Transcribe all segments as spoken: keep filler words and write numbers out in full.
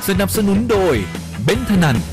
สนับสนุนโดยเบนซ์ธนัน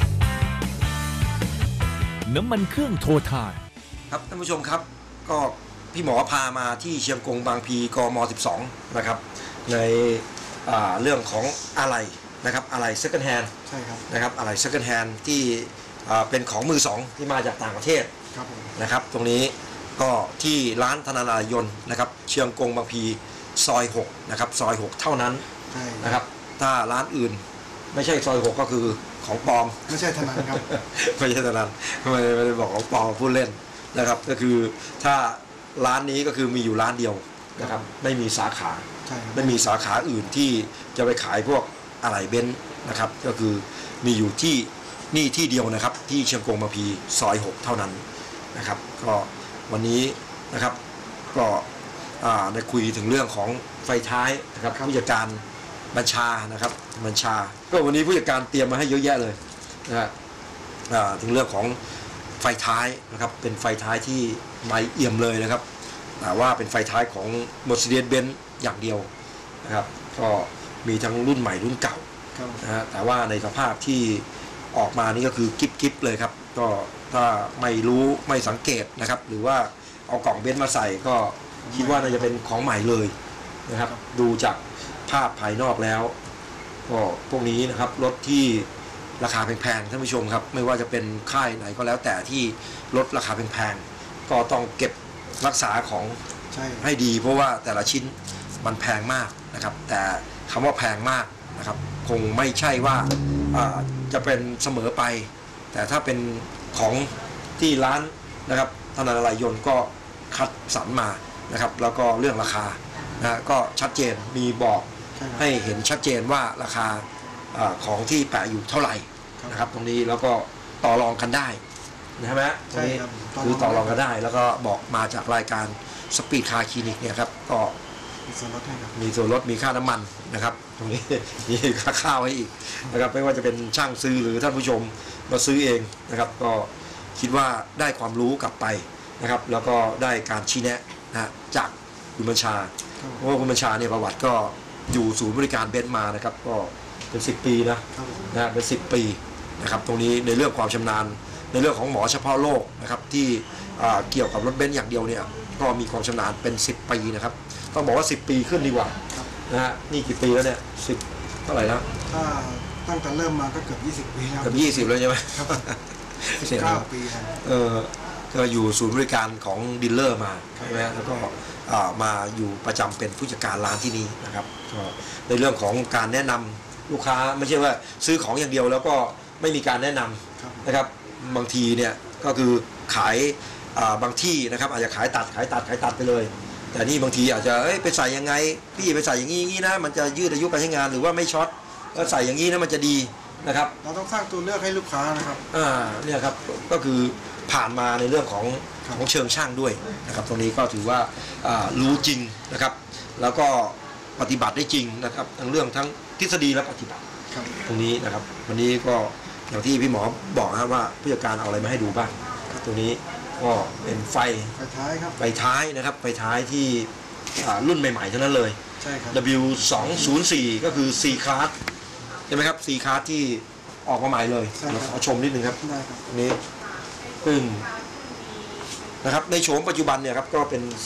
น้ำมันเครื่องโททานครับท่านผู้ชมครับก็พี่หมอพามาที่เชียงกงบางพีกมสิบสองนะครับในเรื่องของอะไหล่นะครับอะไหล่ second hand ใช่ครับนะครับอะไหล่ second hand ที่เป็นของมือสองที่มาจากต่างประเทศนะครับตรงนี้ก็ที่ร้านธนารายนต์นะครับเชียงกงบางพีซอยหกนะครับซอยหกเท่านั้นนะครับถ้าร้านอื่นไม่ใช่ซอยหกก็คือของปลอมไม่ใช่ธนันครับไม่ใช่ธนันไม่ไม่ได้บอกของปลอมพูดเล่นนะครับก็คือถ้าร้านนี้ก็คือมีอยู่ร้านเดียวนะครับไม่มีสาขาไม่มีสาขาอื่นที่จะไปขายพวกอะไหล่เบนซ์นะครับก็คือมีอยู่ที่นี่ที่เดียวนะครับที่เชียงกงบางพีซอยหกเท่านั้นนะครับก็วันนี้นะครับก็ได้คุยถึงเรื่องของไฟท้ายนะครับผู้จัดการบัญชานะครับบัญชาก็วันนี้ผู้จัดการเตรียมมาให้เยอะแยะเลยนะฮะถึงเรื่องของไฟท้ายนะครับเป็นไฟท้ายที่ไม่เอี่ยมเลยนะครับแต่ว่าเป็นไฟท้ายของ Mercedes-Benz อย่างเดียวนะครับก็มีทั้งรุ่นใหม่รุ่นเก่านะฮะแต่ว่าในสภาพที่ออกมานี่ก็คือกิ๊บกิ๊บเลยครับก็ถ้าไม่รู้ไม่สังเกตนะครับหรือว่าเอากล่องเบนซ์มาใส่ก็คิดว่าน่าจะเป็นของใหม่เลยนะครับดูจากภาพภายนอกแล้วก็พวกนี้นะครับรถที่ราคาแพงๆท่านผู้ชมครับไม่ว่าจะเป็นค่ายไหนก็แล้วแต่ที่รถราคาแพงๆก็ต้องเก็บรักษาของให้ดีเพราะว่าแต่ละชิ้นมันแพงมากนะครับแต่คำว่าแพงมากนะครับคงไม่ใช่ว่าจะเป็นเสมอไปแต่ถ้าเป็นของที่ร้านนะครับธนารายนต์ก็คัดสรรมานะครับแล้วก็เรื่องราคานะก็ชัดเจนมีบอกให้เห็นชัดเจนว่าราคาของที่แปะอยู่เท่าไหร่นะครับตรงนี้แล้วก็ต่อรองกันได้นะใช่ไหมตรงนี้คือต่อรองกันได้แล้วก็บอกมาจากรายการสปีดคาร์คลินิกเนี่ยครับก็มีส่วนลดให้ครับมีส่วนลดมีค่าน้ำมันนะครับตรงนี้มีค่าข้าวให้อีกนะครับไม่ว่าจะเป็นช่างซื้อหรือท่านผู้ชมมาซื้อเองนะครับก็คิดว่าได้ความรู้กลับไปนะครับแล้วก็ได้การชี้แนะนะจากคุณบัญชาเพราะว่าคุณบัญชาเนี่ยประวัติก็อยู่ศูนย์บริการเบนซ์มานะครับก็เป็นสิบปีนะนะเป็นสิบปีนะครับตรงนี้ในเรื่องความชำนาญในเรื่องของหมอเฉพาะโรคนะครับที่เกี่ยวกับรถเบนซ์อย่างเดียวเนี่ยก็มีความชำนาญเป็นสิบปีนะครับต้องบอกว่าสิบปีขึ้นดีกว่านะฮะนี่กี่ปีแล้วเนี่ยสิบเท่าไหร่แล้วถ้าตั้งแต่เริ่มมาก็เกือบยี่สิบปีแล้วเกือบยี่สิบแล้วใช่ไหมครับสิบเก้าปีครับเออก็อยู่ศูนย์บริการของดีลเลอร์มาใช่ไหมแล้วก็มาอยู่ประจำเป็นผู้จัดการร้านที่นี่นะครับก็ในเรื่องของการแนะนำลูกค้าไม่ใช่ว่าซื้อของอย่างเดียวแล้วก็ไม่มีการแนะนำนะครับบางทีเนี่ยก็คือขายบางที่นะครับอาจจะขายตัดขายตัดขายตัดไปเลยแต่นี่บางทีอาจจะไปใส่ยังไงพี่ไปใส่อย่างนี้อย่างนี้นะมันจะยืดอายุการใช้งานหรือว่าไม่ช็อตแล้วใส่อย่างนี้นะมันจะดีนะครับเราต้องสร้างตัวเลือกให้ลูกค้านะครับอ่าเนี่ยครับก็คือผ่านมาในเรื่องของของเชิงช่างด้วยนะครับตรงนี้ก็ถือว่ารู้จริงนะครับแล้วก็ปฏิบัติได้จริงนะครับทั้งเรื่องทั้งทฤษฎีและปฏิบัติตรงนี้นะครับวันนี้ก็อย่างที่พี่หมอบอกนะว่าผู้จัดการเอาอะไรมาให้ดูบ้างตรงนี้ก็เป็นไฟไฟท้ายครับไฟท้ายนะครับไฟท้ายที่รุ่นใหม่ๆเท่านั้นเลยใช่ครับดับเบิลยู สองศูนย์สี่ ก็คือ C Class ใช่ไหมครับ C Class ที่ออกมาใหม่เลยเราขอชมนิดนึงครับตรงนี้ซึ่งนะครับในโฉมปัจจุบันเนี่ยครับก็เป็น C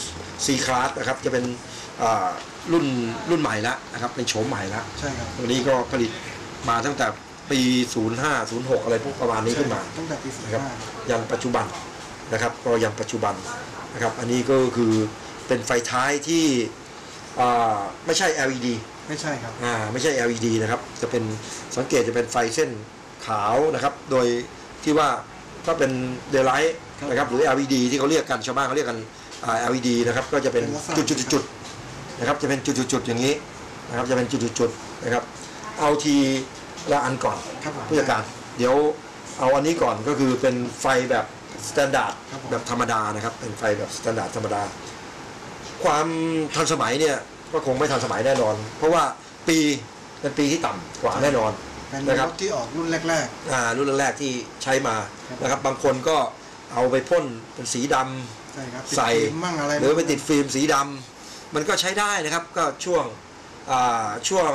C Class นะครับจะเป็นรุ่นรุ่นใหม่แล้วนะครับเป็นโฉมใหม่แล้วใช่ครับตัวนี้ก็ผลิตมาตั้งแต่ปีศูนย์ห้า ศูนย์หกอะไรพวกประมาณนี้ขึ้นมาตั้งแต่ปีนะครับยันปัจจุบันนะครับก็ยันปัจจุบันนะครับอันนี้ก็คือเป็นไฟท้ายที่ไม่ใช่ แอล อี ดีไม่ใช่ครับอ่าไม่ใช่ แอล อี ดี นะครับจะเป็นสังเกตจะเป็นไฟเส้นขาวนะครับโดยที่ว่าถ้าเป็นเดย์ไลท์นะครับหรือ แอล อี ดี ที่เขาเรียกกันชาวบ้านเขาเรียกกัน แอล อี ดี นะครับก็จะเป็นจุดๆๆนะครับจะเป็นจุดๆๆอย่างนี้นะครับจะเป็นจุดๆๆนะครับเอาทีละอันก่อนผู้จัดการเดี๋ยวเอาอันนี้ก่อนก็คือเป็นไฟแบบสแตนดาร์ดแบบธรรมดานะครับเป็นไฟแบบสแตนดาร์ดธรรมดาความทันสมัยเนี่ยก็คงไม่ทันสมัยแน่นอนเพราะว่าปีเป็นปีที่ต่ำกว่าแน่นอนนะครับที่ออกรุ่นแรกๆอ่ารุ่นแรกๆที่ใช้มานะครับบางคนก็เอาไปพ่นเป็นสีดำใส่หรือไปติดฟิล์มสีดำมันก็ใช้ได้นะครับก็ช่วงอ่าช่วง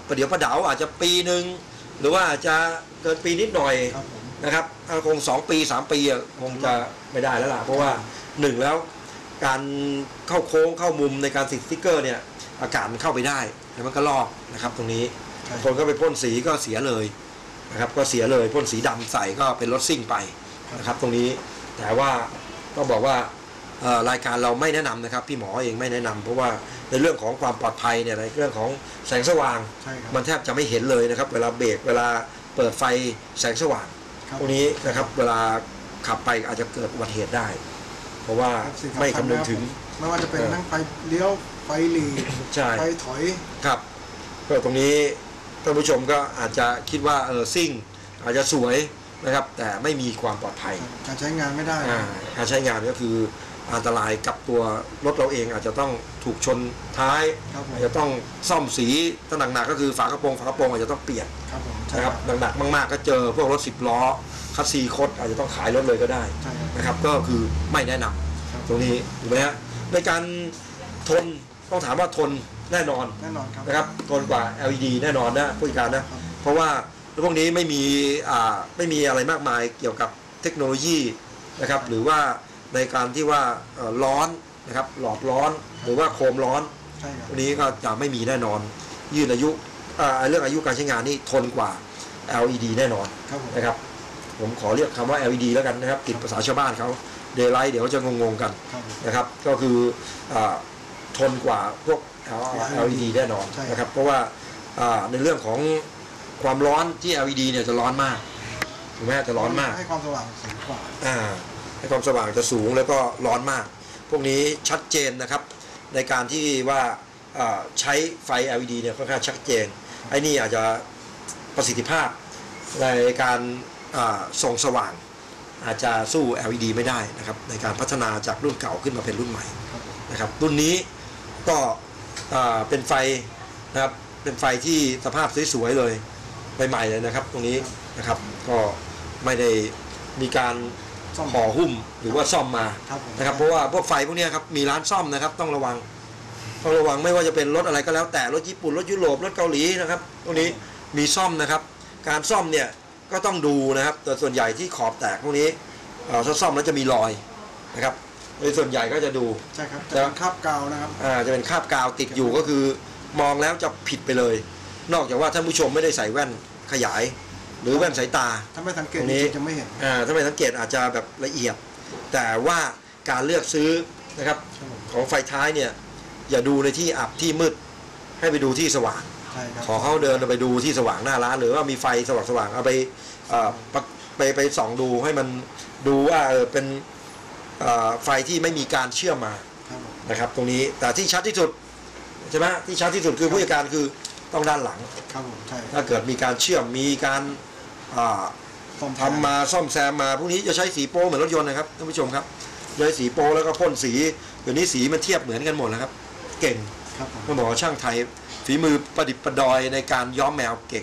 ประเดี๋ยวประดาวอาจจะปีหนึ่งหรือว่าอาจจะเกินปีนิดหน่อยนะครับคงสองปีสามปีคงจะไม่ได้แล้วล่ะเพราะว่าหนึ่งแล้วการเข้าโค้งเข้ามุมในการติดสติ๊กเกอร์เนี่ยอากาศมันเข้าไปได้แล้วมันก็ลอกนะครับตรงนี้คนก็ไปพ่นสีก็เสียเลยนะครับก็เสียเลยพ่นสีดำใส่ก็เป็นรถซิ่งไปนะครับตรงนี้แต่ว่าต้องบอกว่ารายการเราไม่แนะนำนะครับพี่หมอเองไม่แนะนำเพราะว่าในเรื่องของความปลอดภัยเนี่ยในเรื่องของแสงสว่างมันแทบจะไม่เห็นเลยนะครับเวลาเบรกเวลาเปิดไฟแสงสว่างตรงนี้นะครับเวลาขับไปอาจจะเกิดอุบัติเหตุได้เพราะว่าไม่คำนึงถึงไม่ว่าจะเป็นทั้งไฟเลี้ยวไฟหลีไฟถอยครับก็ตรงนี้ท่านผู้ชมก็อาจจะคิดว่าเออซิ่งอาจจะสวยนะครับแต่ไม่มีความปลอดภัยการใช้งานไม่ได้การใช้งานก็คืออันตรายกับตัวรถเราเองอาจจะต้องถูกชนท้ายอาจจะต้องซ่อมสีถ้าหนักๆก็คือฝากระโปรงฝากระโปรงอาจจะต้องเปลี่ยนนะครับหนักๆมากๆก็เจอพวกรถสิบล้อคัสซีคดอาจจะต้องขายรถเลยก็ได้นะครับก็คือไม่แนะนำตรงนี้ถูกไหมฮะในการทนต้องถามว่าทนแน่นอนนะครับทนกว่า แอล อี ดี แน่นอนนะผู้จัดการนะเพราะว่าพวกนี้ไม่มีอ่าไม่มีอะไรมากมายเกี่ยวกับเทคโนโลยีนะครับหรือว่าในการที่ว่าร้อนนะครับหลอดร้อนหรือว่าโคมร้อนตรงนี้ก็จะไม่มีแน่นอนยืดอายุเรื่องอายุการใช้งานนี่ทนกว่า แอล อี ดี แน่นอนนะครับผมขอเรียกคำว่า แอล อี ดี แล้วกันนะครับติดภาษาชาวบ้านเขาเดย์ไลท์เดี๋ยวจะงงๆกันนะครับก็คือทนกว่าพวก แอล อี ดี แน่นอนนะครับเพราะว่าในเรื่องของความร้อนที่ แอล อี ดี เนี่ยจะร้อนมากถูกไหมจะร้อนมากให้ความสว่างสูงกว่าให้ความสว่างจะสูงแล้วก็ร้อนมากพวกนี้ชัดเจนนะครับในการที่ว่าใช้ไฟ แอล อี ดี เนี่ยค่อนข้างชัดเจนไอ้นี่อาจจะประสิทธิภาพในการส่องสว่างอาจจะสู้ แอล อี ดี ไม่ได้นะครับในการพัฒนาจากรุ่นเก่าขึ้นมาเป็นรุ่นใหม่นะครับรุ่นนี้ก็เป็นไฟนะครับเป็นไฟที่สภาพสวยๆเลยใหม่ๆเลยนะครับตรงนี้นะครับก็ไม่ได้มีการห่อหุ้มหรือว่าซ่อมมานะครับเพราะว่าพวกไฟพวกนี้ครับมีร้านซ่อมนะครับต้องระวังต้องระวังไม่ว่าจะเป็นรถอะไรก็แล้วแต่รถญี่ปุ่นรถยุโรปรถเกาหลีนะครับตรงนี้มีซ่อมนะครับการซ่อมเนี่ยก็ต้องดูนะครับแต่ส่วนใหญ่ที่ขอบแตกพวกนี้ถ้าซ่อมแล้วจะมีรอยนะครับโดยส่วนใหญ่ก็จะดูใช่ครับจะเป็นคราบกาวนะครับอ่าจะเป็นคราบกาวติดอยู่ก็คือมองแล้วจะผิดไปเลยนอกจากว่าท่านผู้ชมไม่ได้ใส่แว่นขยายหรือแว่นสายตาถ้าไม่สังเกตจะไม่เห็นอ่าถ้าไม่สังเกตอาจจะแบบละเอียดแต่ว่าการเลือกซื้อนะครับของไฟท้ายเนี่ยอย่าดูในที่อับที่มืดให้ไปดูที่สว่างขอเขาเดินไปดูที่สว่างหน้าร้านหรือว่ามีไฟสว่างสว่างเอาไปไปไปส่องดูให้มันดูว่าเป็นไฟที่ไม่มีการเชื่อมมานะครับตรงนี้แต่ที่ชัดที่สุดใช่ไหมที่ชัดที่สุดคือผู้จัดการคือต้องด้านหลังถ้าเกิดมีการเชื่อมมีการทำมาซ่อมแซมมาพวกนี้จะใช้สีโป้เหมือนรถยนต์นะครับท่านผู้ชมครับใช้สีโป้แล้วก็พ่นสีเดี๋ยวนี้สีมันเทียบเหมือนกันหมดแล้วครับเก่งต้องบอกว่าช่างไทยฝีมือประดิษฐ์ประดอยในการย้อมแมวเก่ง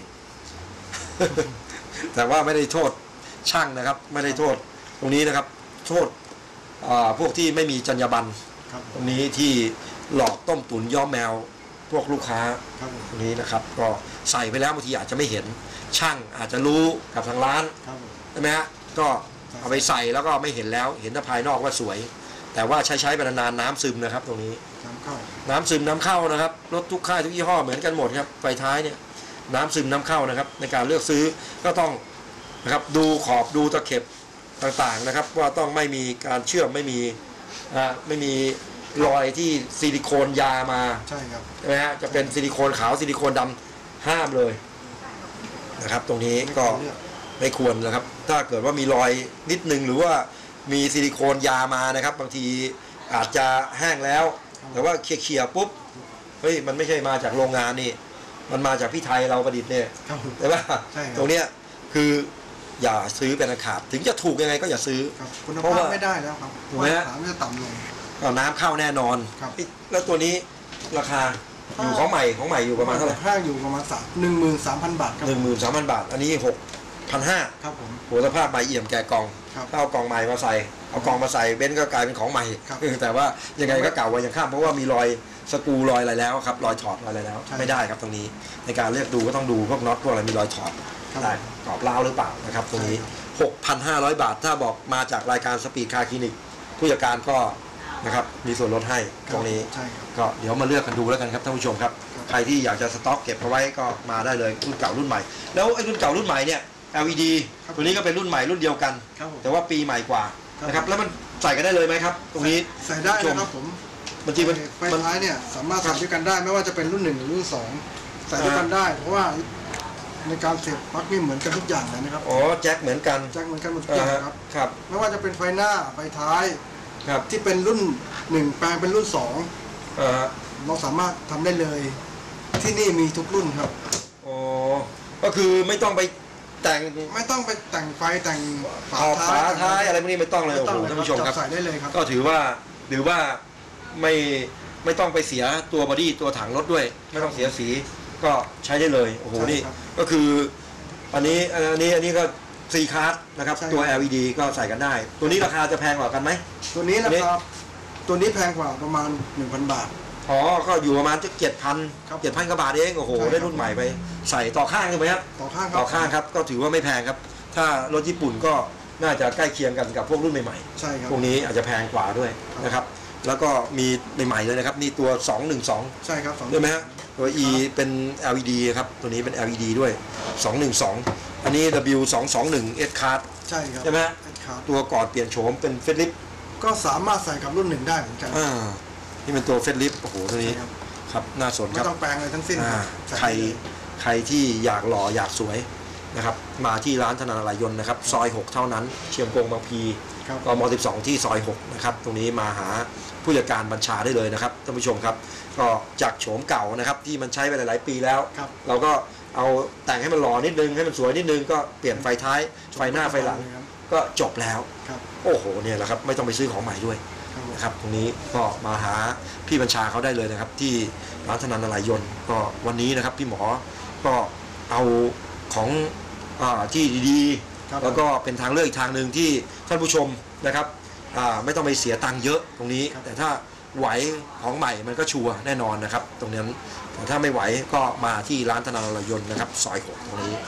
แต่ว่าไม่ได้โทษช่างนะครับไม่ได้โทษตรงนี้นะครับโทษพวกที่ไม่มีจรรยาบรรณตรงนี้ที่หลอกต้มตุ๋นย้อมแมวพวกลูกค้าตรงนี้นะครับก็ใส่ไปแล้วบางทีอาจจะไม่เห็นช่างอาจจะรู้กับทางร้านใช่ไหมฮะก็เอาไปใส่แล้วก็ไม่เห็นแล้วเห็นแต่ภายนอกว่าสวยแต่ว่าใช้ใช้ไปนานๆน้ำซึมนะครับตรงนี้น้ำซึมน้ำเข้านะครับรถทุกค่ายทุกยี่ห้อเหมือนกันหมดครับไฟท้ายเนี่ยน้ำซึมน้ำเข้านะครับในการเลือกซื้อก็ต้องนะครับดูขอบดูตะเข็บต่างๆนะครับว่าต้องไม่มีการเชื่อมไม่มีอ่าไม่มีรอยที่ซิลิโคนยามาใช่ครับใช่ไหมฮะจะเป็นซิลิโคนขาวซิลิโคนดำห้ามเลยนะครับตรงนี้ก็ไม่ควรนะครับถ้าเกิดว่ามีรอยนิดนึงหรือว่ามีซิลิโคนยามานะครับบางทีอาจจะแห้งแล้วแต่ว่าเคลียร์ปุ๊บเฮ้ยมันไม่ใช่มาจากโรงงานนี่มันมาจากพี่ไทยเราประดิษฐ์เนี่ยแต่ว่าตรงเนี้ยคืออย่าซื้อเป็นอันขาดถึงจะถูกยังไงก็อย่าซื้อคุณภาพไม่ได้แล้วครับถูกไหมฮะมันจะต่ำลงเอาน้ำเข้าแน่นอนแล้วตัวนี้ราคาอยู่ของใหม่ของใหม่อยู่ประมาณเท่าไหร่ห้างอยู่ประมาณสักหนึ่งหมื่นสามพันบาทครับหนึ่งหมื่นสามพันบาทอันนี้หกพันห้าครับผมหัวสภาพใหม่เอี่ยมแก่กล่องถ้าเอากล่องใหม่มาใส่เอากล่องมาใส่เบนซ์ก็กลายเป็นของใหม่แต่ว่ายังไงก็เก่าไว้ยังข้ามเพราะว่ามีรอยสกรูรอยอะไรแล้วครับรอยถอดรอยอะไรแล้วไม่ได้ครับตรงนี้ในการเลือกดูก็ต้องดูพวกน็อตพวกอะไรมีรอยถอดได้กรอบร้าวหรือเปล่านะครับตรงนี้ หกพันห้าร้อย บาทถ้าบอกมาจากรายการสปีดคาร์คลินิกผู้จัดการก็นะครับมีส่วนลดให้ตรงนี้ก็เดี๋ยวมาเลือกกันดูแล้วกันครับท่านผู้ชมครับใครที่อยากจะสต็อกเก็บเอาไว้ก็มาได้เลยรุ่นเก่ารุ่นใหม่แล้วไอ้รุ่นเก่ารุ่นใหม่เนี่ย แอล อี ดี ตัวนี้ก็เป็นรุ่นใหม่รุ่นเดียวกันแต่ว่าปีใหม่กว่านะครับแล้วมันใส่กันได้เลยไหมครับตรงนี้ใส่ได้นะครับผมบางทีมันไฟท้ายเนี่ยสามารถใส่ด้วยกันได้ไม่ว่าจะเป็นรุ่นหนึ่งหรือรุ่นสองใส่ด้วยกันได้เพราะว่าในการเสียบปลั๊กนี่เหมือนกันทุกอย่างเลยนะครับอ๋อแจ็คเหมือนกันแจ็คเหมือนกันหมดทุกอย่างครับครับไม่ว่าจะเป็นไฟหน้าไฟท้ายครับที่เป็นรุ่นหนึ่งแปลงเป็นรุ่นสองเราสามารถทำได้เลยที่นี่มีทุกรุ่นครับอ๋อก็คือไม่ต้องไปแต่งไม่ต้องไปแต่งไฟแต่งฝาท้ายอะไรพวกนี้ไม่ต้องเลยโอ้โหท่านผู้ชมครับใส่ได้เลยครับก็ถือว่าหรือว่าไม่ไม่ต้องไปเสียตัวบอดี้ตัวถังรถด้วยไม่ต้องเสียสีก็ใช้ได้เลยโอ้โหนี่ก็คืออันนี้อันนี้อันนี้ก็ซีคาร์ดนะครับตัว แอล อี ดี ก็ใส่กันได้ตัวนี้ราคาจะแพงกว่ากันไหมตัวนี้นะครับตัวนี้แพงกว่าประมาณ หนึ่งพัน บาทอ๋อก็อยู่ประมาณจะเจ็ดพันเจ็ดพันกว่าบาทเองโอ้โหได้รุ่นใหม่ไปใส่ต่อข้างใช่ไหมครับต่อข้างต่อข้างครับก็ถือว่าไม่แพงครับถ้ารถญี่ปุ่นก็น่าจะใกล้เคียงกันกับพวกรุ่นใหม่ๆใช่ครับพวกนี้อาจจะแพงกว่าด้วยนะครับแล้วก็มีใหม่ๆเลยนะครับนี่ตัวสองหนึ่งสองใช่ครับใช่ไหมฮะตัว E เป็น แอล อี ดี ครับตัวนี้เป็น แอล อี ดี ด้วยสองหนึ่งสองอันนี้ ดับเบิลยู สองสองหนึ่ง S Card ใช่ครับใช่ไหมตัวกอดเปลี่ยนโฉมเป็นเฟซลิฟก็สามารถใส่กับรุ่นหนึ่งได้เหมือนกันอ่านี่เป็นตัวเฟซลิฟโอ้โหตัวนี้ครับน่าสนครับไม่ต้องแปลงอะไรทั้งสิ้นใครใครที่อยากหล่ออยากสวยนะครับมาที่ร้านธนาลายยนต์นะครับซอยหกเท่านั้นเชียงกงบางพีกมสิบสองที่ซอยหกนะครับตรงนี้มาหาผู้จัดการบัญชาได้เลยนะครับท่านผู้ชมครับก็จากโฉมเก่านะครับที่มันใช้ไปหลายๆปีแล้วเราก็เอาแต่งให้มันหล่อนิดนึงให้มันสวยนิดนึงก็เปลี่ยนไฟท้ายไฟหน้าไฟหลังก็จบแล้วโอ้โหเนี่ยแหละครับไม่ต้องไปซื้อของใหม่ด้วยนะครับตรงนี้ก็มาหาพี่บัญชาเขาได้เลยนะครับที่ร้านธนาลายยนต์ก็วันนี้นะครับพี่หมอก็เอาของอ่าที่ดีๆแล้วก็เป็นทางเลือกอีกทางหนึ่งที่ท่านผู้ชมนะครับไม่ต้องไปเสียตังค์เยอะตรงนี้แต่ถ้าไหวของใหม่มันก็ชัวร์แน่นอนนะครับตรงนั้นแต่ถ้าไม่ไหวก็มาที่ร้านธนาลายยนต์นะครับซอยหกตรงนี้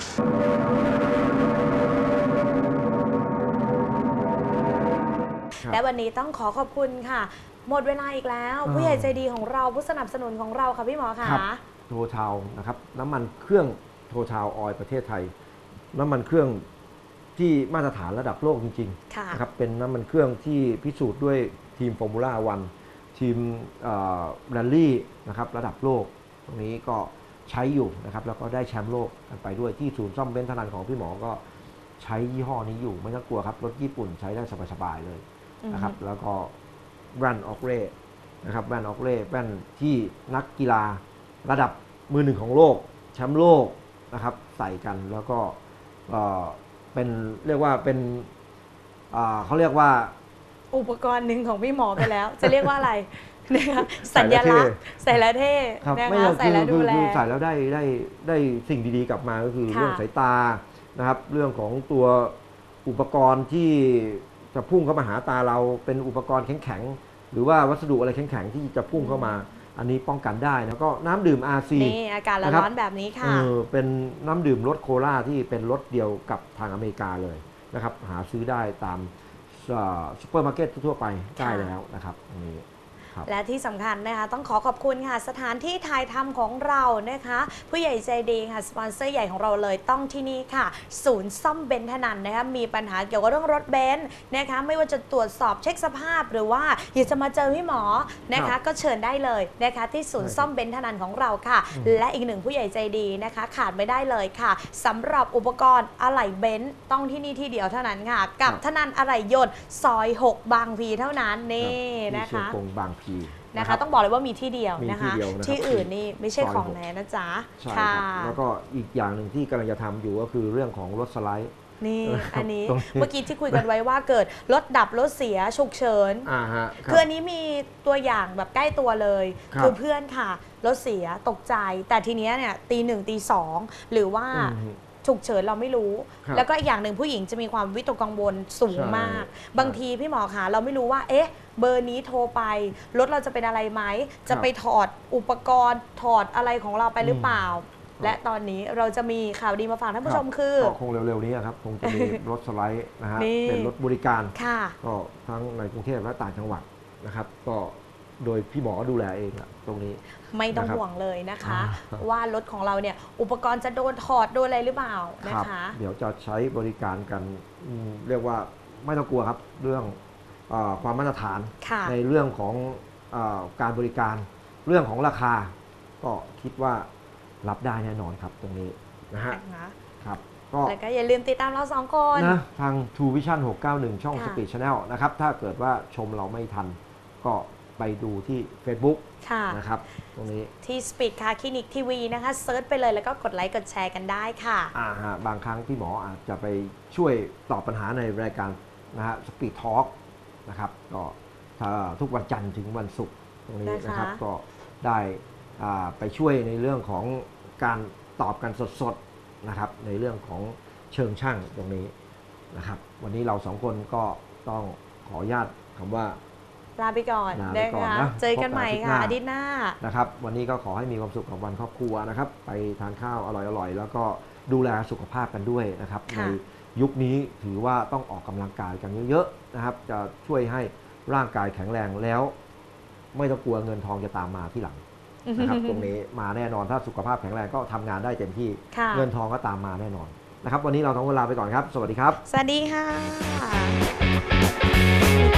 และวันนี้ต้องขอขอบคุณค่ะหมดเวลาอีกแล้วผู้ใหญ่ใจดีของเราผู้สนับสนุนของเราค่ะพี่หมอค่ะโททาวนะครับน้ำมันเครื่องโททาวออยล์ประเทศไทยน้ำมันเครื่องที่มาตรฐานระดับโลกจริงๆนะครับเป็นน้ำมันเครื่องที่พิสูจน์ด้วยทีมฟอร์มูล่าวันทีมแรลลี่นะครับระดับโลกตรงนี้ก็ใช้อยู่นะครับแล้วก็ได้แชมป์โลกกันไปด้วยที่ศูนย์ซ่อมเบนซ์ธนันของพี่หมอก็ใช้ยี่ห้อนี้อยู่ไม่ต้องกลัวครับรถญี่ปุ่นใช้ได้สบายๆเลยนะครับแล้วก็แบรนด์ออกเร่นะครับแบรนด์ออกเร่แบรนด์ที่นักกีฬาระดับมือหนึ่งของโลกแชมป์โลกนะครับใส่กันแล้วก็เป็นเรียกว่าเป็นเขาเรียกว่าอุปกรณ์หนึ่งของพี่หมอไปแล้วจะเรียกว่าอะไรนะคะสัญลักษณ์ใส่แล้วเท่นะคะใส่แล้วดูแลใส่แล้วได้ได้ได้สิ่งดีๆกลับมาก็คือเรื่องสายตานะครับเรื่องของตัวอุปกรณ์ที่จะพุ่งเข้ามาหาตาเราเป็นอุปกรณ์แข็งๆหรือว่าวัสดุอะไรแข็งๆที่จะพุ่งเข้ามาอันนี้ป้องกันได้แล้วก็น้ำดื่ม อาร์ ซีนี่อากาศร้อนแบบนี้ค่ะเป็นน้ำดื่มรสโคลาที่เป็นรสเดียวกับทางอเมริกาเลยนะครับหาซื้อได้ตามซุปเปอร์มาร์เก็ตทั่วไปได้แล้วนะครับอันนี้และที่สำคัญนะคะต้องขอขอบคุณค่ะสถานที่ถ่ายทำของเรานะคะผู้ใหญ่ใจดีค่ะสปอนเซอร์ใหญ่ของเราเลยต้องที่นี่ค่ะศูนย์ซ่อมเบนซ์ธนันนะคะมีปัญหาเกี่ยวกับเรื่องรถเบนซ์นะคะไม่ว่าจะตรวจสอบเช็คสภาพหรือว่าอยากจะมาเจอพี่หมอนะคะก็เชิญได้เลยนะคะที่ศูนย์ซ่อมเบนซ์ธนันของเราค่ะและอีกหนึ่งผู้ใหญ่ใจดีนะคะขาดไม่ได้เลยค่ะสำหรับอุปกรณ์อะไหล่เบนซ์ต้องที่นี่ที่เดียวเท่านั้นค่ะกับธนันอะไหล่ยนต์ซอยหกบางพีเท่านั้นนี่นะคะบางพีนะคะต้องบอกเลยว่ามีที่เดียวนะคะที่อื่นนี่ไม่ใช่ของแท้นะจ๊ะใช่ครับแล้วก็อีกอย่างหนึ่งที่กำลังจะทำอยู่ก็คือเรื่องของรถสไลด์นี่อันนี้เมื่อกี้ที่คุยกันไว้ว่าเกิดรถดับรถเสียฉุกเฉินคืออันนี้มีตัวอย่างแบบใกล้ตัวเลยคือเพื่อนค่ะรถเสียตกใจแต่ทีเนี้ยเนี่ยตีหนึ่งตีสองหรือว่าฉุกเฉินเราไม่รู้ แล้วก็อีกอย่างหนึ่งผู้หญิงจะมีความวิตกกังวลสูงมากบางทีพี่หมอคะเราไม่รู้ว่าเอ๊ะเบอร์นี้โทรไปรถเราจะเป็นอะไรไหมจะไปถอดอุปกรณ์ถอดอะไรของเราไปหรือเปล่าและตอนนี้เราจะมีข่าวดีมาฝากท่านผู้ชมคือก็คงเร็วๆนี้ครับคงจะมีรถสไลด์นะฮะเป็นรถบริการก็ทั้งในกรุงเทพและต่างจังหวัดนะครับก็โดยพี่หมอดูแลเองอะตรงนี้ไม่ต้องห่วงเลยนะคะว่ารถของเราเนี่ยอุปกรณ์จะโดนถอดโดนอะไรหรือเปล่านะคะเดี๋ยวจะใช้บริการกันเรียกว่าไม่ต้องกลัวครับเรื่องความมาตรฐานในเรื่องของการบริการเรื่องของราคาก็คิดว่ารับได้แน่นอนครับตรงนี้นะฮะครับก็แล้วก็อย่าลืมติดตามเราสองคนนะทาง True Vision หกเก้าหนึ่ง ช่อง Speed Channel นะครับถ้าเกิดว่าชมเราไม่ทันก็ไปดูที่ Facebook นะครับตรงนี้ที่ Speed Car Clinic ที วี นะคะเซิร์ชไปเลยแล้วก็กดไลค์กดแชร์กันได้ค่ะอ่าฮะบางครั้งพี่หมออาจจะไปช่วยตอบปัญหาในรายการนะฮะ Speed Talk นะครับก็ถ้าทุกวันจันทร์ถึงวันศุกร์ตรงนี้นะครับก็ได้ไปช่วยในเรื่องของการตอบกันสดๆนะครับในเรื่องของเชิงช่างตรงนี้นะครับวันนี้เราสองคนก็ต้องขออนุญาตคำว่าลาไปก่อนนะคะเจอกันใหม่ค่ะอาทิตย์หน้านะครับวันนี้ก็ขอให้มีความสุขกับวันครอบครัวนะครับไปทานข้าวอร่อยๆแล้วก็ดูแลสุขภาพกันด้วยนะครับในยุคนี้ถือว่าต้องออกกำลังกายกันเยอะๆนะครับจะช่วยให้ร่างกายแข็งแรงแล้วไม่ต้องกลัวเงินทองจะตามมาที่หลังนะครับตรงนี้มาแน่นอนถ้าสุขภาพแข็งแรงก็ทำงานได้เต็มที่เงินทองก็ตามมาแน่นอนนะครับวันนี้เราต้องลาไปก่อนครับสวัสดีครับสวัสดีค่ะ